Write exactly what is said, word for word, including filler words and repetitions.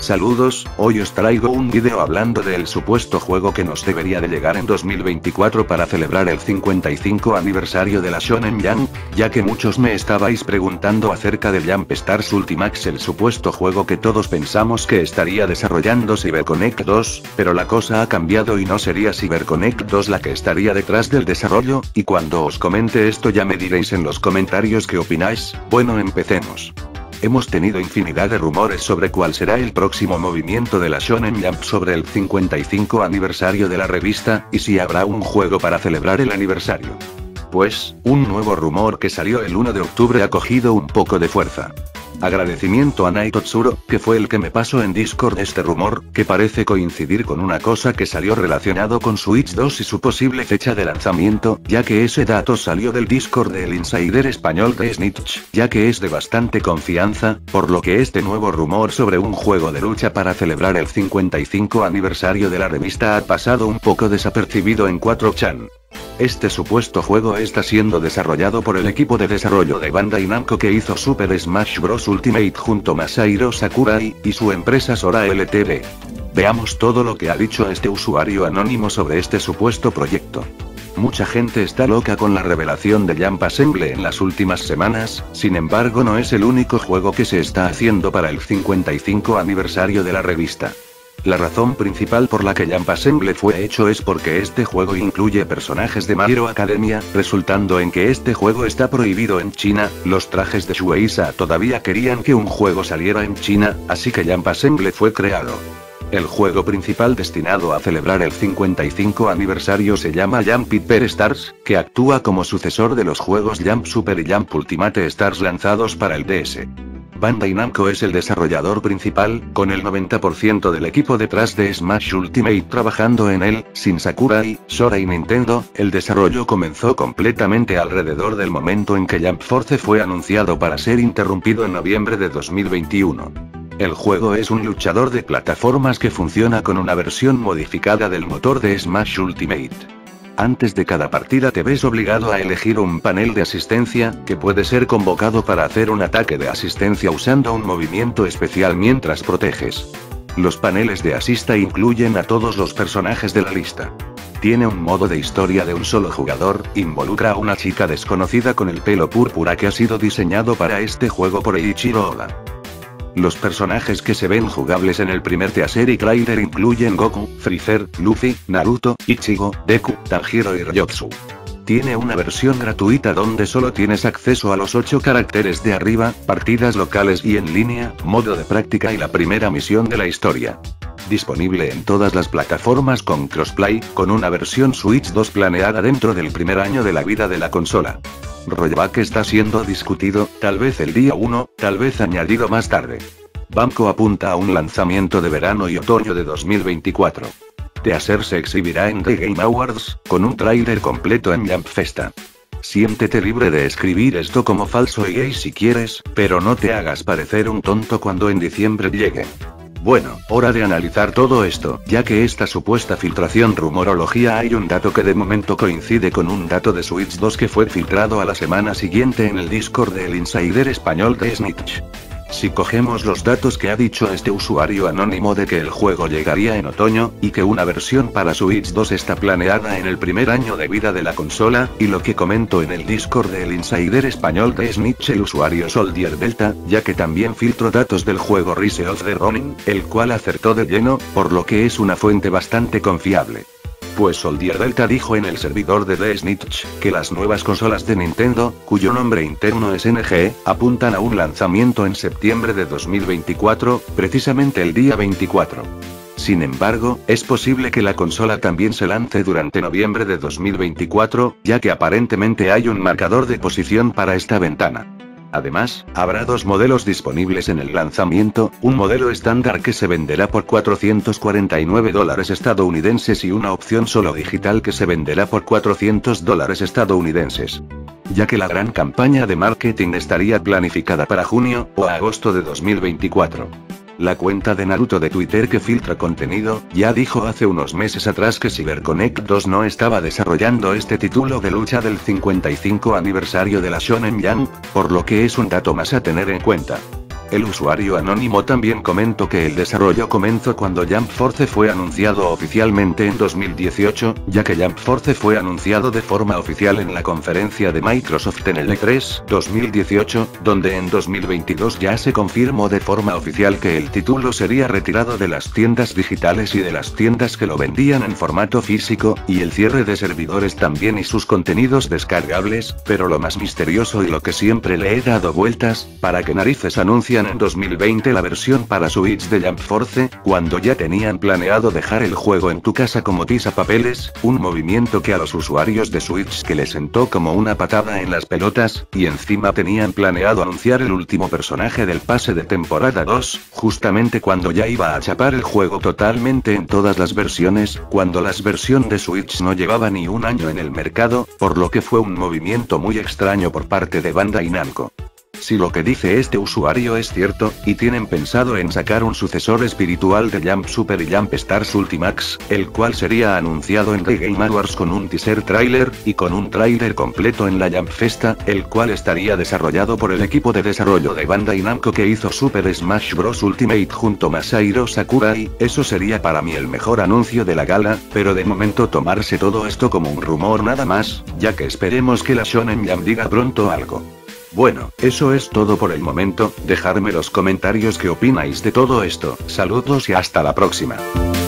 Saludos, hoy os traigo un video hablando del supuesto juego que nos debería de llegar en dos mil veinticuatro para celebrar el cincuenta y cinco aniversario de la Shonen Jump, ya que muchos me estabais preguntando acerca de Jump Stars Ultimax, el supuesto juego que todos pensamos que estaría desarrollando CyberConnect dos, pero la cosa ha cambiado y no sería CyberConnect dos la que estaría detrás del desarrollo, y cuando os comente esto ya me diréis en los comentarios qué opináis. Bueno, empecemos. Hemos tenido infinidad de rumores sobre cuál será el próximo movimiento de la Shonen Jump sobre el cincuenta y cinco aniversario de la revista, y si habrá un juego para celebrar el aniversario. Pues, un nuevo rumor que salió el uno de octubre ha cogido un poco de fuerza. Agradecimiento a Naitotsuro, que fue el que me pasó en Discord este rumor, que parece coincidir con una cosa que salió relacionado con Switch dos y su posible fecha de lanzamiento, ya que ese dato salió del Discord del insider español de Snitch, ya que es de bastante confianza, por lo que este nuevo rumor sobre un juego de lucha para celebrar el cincuenta y cinco aniversario de la revista ha pasado un poco desapercibido en cuatro chan. Este supuesto juego está siendo desarrollado por el equipo de desarrollo de Bandai Namco que hizo Super Smash Bros. Ultimate junto a Masahiro Sakurai, y su empresa Sora Ltd. Veamos todo lo que ha dicho este usuario anónimo sobre este supuesto proyecto. Mucha gente está loca con la revelación de Jump Assemble en las últimas semanas, sin embargo no es el único juego que se está haciendo para el cincuenta y cinco aniversario de la revista. La razón principal por la que Jump Assemble fue hecho es porque este juego incluye personajes de My Hero Academia, resultando en que este juego está prohibido en China. Los trajes de Shueisha todavía querían que un juego saliera en China, así que Jump Assemble fue creado. El juego principal destinado a celebrar el cincuenta y cinco aniversario se llama Jump Hyper Stars, que actúa como sucesor de los juegos Jump Super y Jump Ultimate Stars lanzados para el D S. Bandai Namco es el desarrollador principal, con el noventa por ciento del equipo detrás de Smash Ultimate trabajando en él. Sin Sakurai, Sora y Nintendo, el desarrollo comenzó completamente alrededor del momento en que Jump Force fue anunciado para ser interrumpido en noviembre de dos mil veintiuno. El juego es un luchador de plataformas que funciona con una versión modificada del motor de Smash Ultimate. Antes de cada partida te ves obligado a elegir un panel de asistencia, que puede ser convocado para hacer un ataque de asistencia usando un movimiento especial mientras proteges. Los paneles de asista incluyen a todos los personajes de la lista. Tiene un modo de historia de un solo jugador, involucra a una chica desconocida con el pelo púrpura que ha sido diseñado para este juego por Eiichiro Oda. Los personajes que se ven jugables en el primer teaser y trailer incluyen Goku, Freezer, Luffy, Naruto, Ichigo, Deku, Tanjiro y Ryotsu. Tiene una versión gratuita donde solo tienes acceso a los ocho caracteres de arriba, partidas locales y en línea, modo de práctica y la primera misión de la historia. Disponible en todas las plataformas con crossplay, con una versión Switch dos planeada dentro del primer año de la vida de la consola. Rollback está siendo discutido, tal vez el día uno, tal vez añadido más tarde. Banco apunta a un lanzamiento de verano y otoño de dos mil veinticuatro. Teaser se exhibirá en The Game Awards, con un tráiler completo en Jump Festa. Siéntete libre de escribir esto como falso y gay si quieres, pero no te hagas parecer un tonto cuando en diciembre llegue. Bueno, hora de analizar todo esto, ya que esta supuesta filtración rumorología hay un dato que de momento coincide con un dato de Switch dos que fue filtrado a la semana siguiente en el Discord del insider español de Snitch. Si cogemos los datos que ha dicho este usuario anónimo de que el juego llegaría en otoño, y que una versión para Switch dos está planeada en el primer año de vida de la consola, y lo que comento en el Discord del insider español de Snitch el usuario Soldier Delta, ya que también filtró datos del juego Rise of the Ronin, el cual acertó de lleno, por lo que es una fuente bastante confiable. Pues Soldier Delta dijo en el servidor de The Snitch, que las nuevas consolas de Nintendo, cuyo nombre interno es N G, apuntan a un lanzamiento en septiembre de dos mil veinticuatro, precisamente el día veinticuatro. Sin embargo, es posible que la consola también se lance durante noviembre de dos mil veinticuatro, ya que aparentemente hay un marcador de posición para esta ventana. Además, habrá dos modelos disponibles en el lanzamiento, un modelo estándar que se venderá por cuatrocientos cuarenta y nueve dólares estadounidenses y una opción solo digital que se venderá por cuatrocientos dólares estadounidenses. Ya que la gran campaña de marketing estaría planificada para junio o agosto de dos mil veinticuatro. La cuenta de Naruto de Twitter que filtra contenido, ya dijo hace unos meses atrás que CyberConnect dos no estaba desarrollando este título de lucha del cincuenta y cinco aniversario de la Shonen Jump, por lo que es un dato más a tener en cuenta. El usuario anónimo también comentó que el desarrollo comenzó cuando Jump Force fue anunciado oficialmente en dos mil dieciocho, ya que Jump Force fue anunciado de forma oficial en la conferencia de Microsoft en el E tres dos mil dieciocho, donde en dos mil veintidós ya se confirmó de forma oficial que el título sería retirado de las tiendas digitales y de las tiendas que lo vendían en formato físico, y el cierre de servidores también y sus contenidos descargables, pero lo más misterioso y lo que siempre le he dado vueltas, ¿para qué narices anuncian en dos mil veinte la versión para Switch de Jump Force, cuando ya tenían planeado dejar el juego en tu casa como tisapapeles? Un movimiento que a los usuarios de Switch que le sentó como una patada en las pelotas, y encima tenían planeado anunciar el último personaje del pase de temporada dos, justamente cuando ya iba a chapar el juego totalmente en todas las versiones, cuando las versiones de Switch no llevaba ni un año en el mercado, por lo que fue un movimiento muy extraño por parte de Bandai Namco. Si lo que dice este usuario es cierto, y tienen pensado en sacar un sucesor espiritual de Jump Super y Jump Stars Ultimax, el cual sería anunciado en The Game Awards con un teaser trailer, y con un trailer completo en la Jump Festa, el cual estaría desarrollado por el equipo de desarrollo de Bandai Namco que hizo Super Smash Bros. Ultimate junto a Masahiro Sakurai, eso sería para mí el mejor anuncio de la gala, pero de momento tomarse todo esto como un rumor nada más, ya que esperemos que la Shonen Jump diga pronto algo. Bueno, eso es todo por el momento, dejadme los comentarios qué opináis de todo esto, saludos y hasta la próxima.